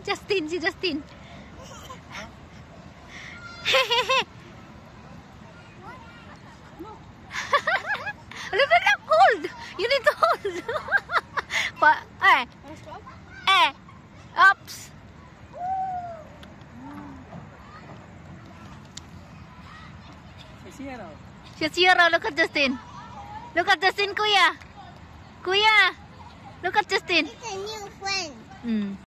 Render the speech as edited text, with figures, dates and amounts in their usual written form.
Justin, si Justin. Look at that, hold. You need to hold. Oops. Si Sierra, look at Justin. Look at Justin, Kuya. Kuya, look at Justin. It's a new friend.